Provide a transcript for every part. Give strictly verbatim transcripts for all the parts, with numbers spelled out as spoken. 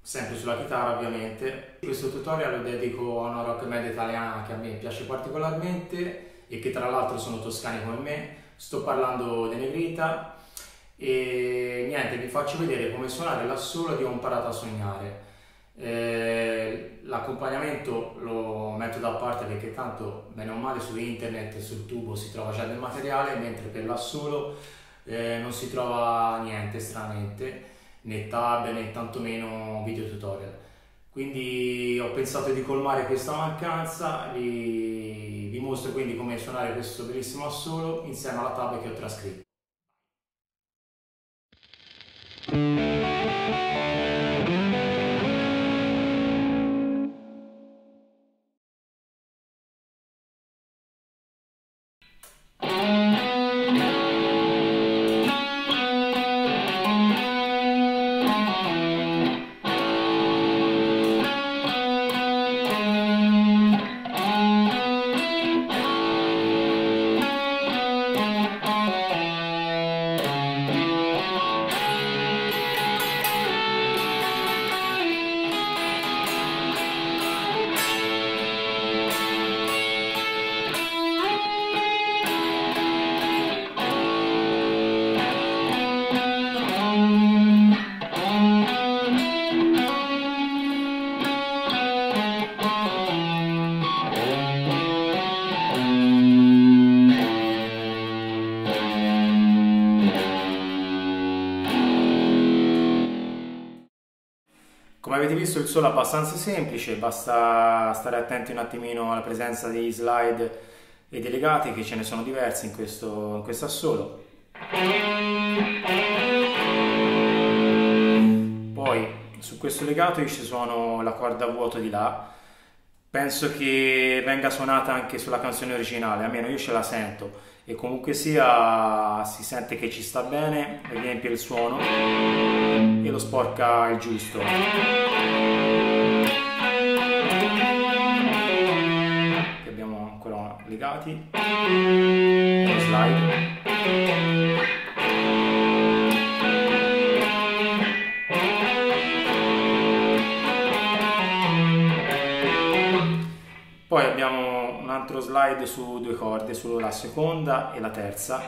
sempre sulla chitarra ovviamente. Questo tutorial lo dedico a una rock band italiana che a me piace particolarmente e che tra l'altro sono toscani come me. Sto parlando di Negrita e niente, vi faccio vedere come suonare l'assolo di Ho imparato a sognare. Eh, l'accompagnamento lo metto da parte perché tanto bene o male su internet e sul tubo si trova già del materiale, mentre per l'assolo eh, non si trova niente stranamente, né tab né tantomeno video tutorial. Quindi ho pensato di colmare questa mancanza, vi, vi mostro quindi come suonare questo bellissimo assolo insieme alla tab che ho trascritto. Come avete visto il solo è abbastanza semplice, basta stare attenti un attimino alla presenza degli slide e dei legati, che ce ne sono diversi in questo, in questo assolo. Poi su questo legato ci sono la corda a vuoto di La, penso che venga suonata anche sulla canzone originale, almeno io ce la sento, e comunque sia si sente che ci sta bene, riempie il suono e lo sporca il giusto. Che abbiamo ancora legati, lo slide. Poi abbiamo un altro slide su due corde, sulla seconda e la terza.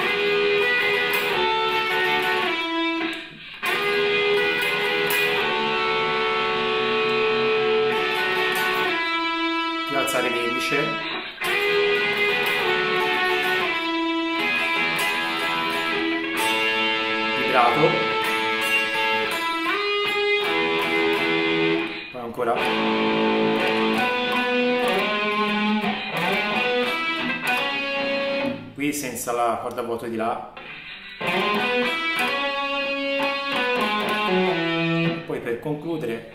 Più alzare l'indice. Vibrato. Poi ancora. Qui senza la corda a vuoto di La. Poi per concludere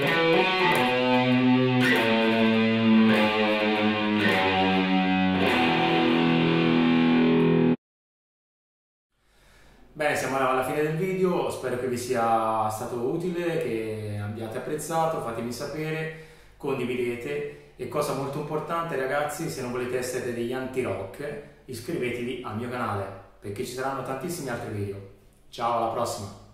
bene, siamo alla fine del video, spero che vi sia stato utile, che abbiate apprezzato, fatemi sapere, condividete e cosa molto importante ragazzi, se non volete essere degli anti-rock, iscrivetevi al mio canale perché ci saranno tantissimi altri video. Ciao, alla prossima!